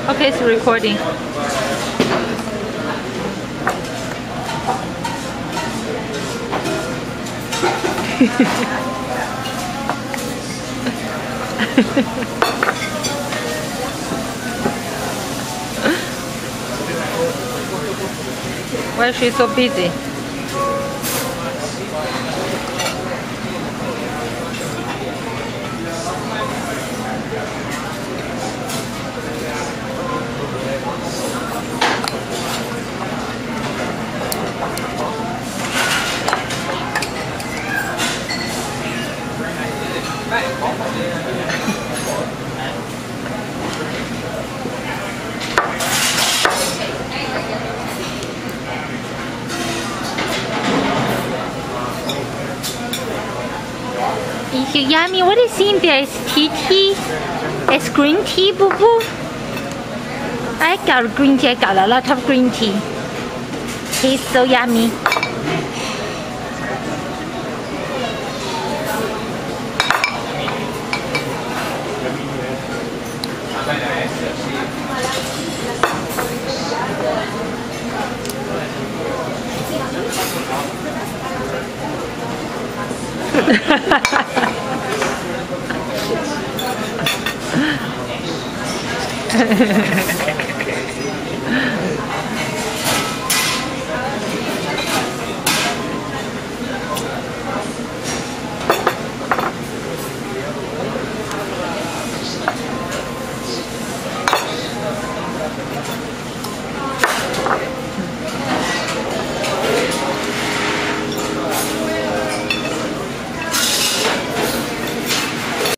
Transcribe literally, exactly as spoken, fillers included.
Okay, it's recording. Why is she so busy? Yummy, what is in there? It's tea tea? It's green tea, boo boo? I got green tea, I got a lot of green tea. Tastes so yummy. Ha ha ha.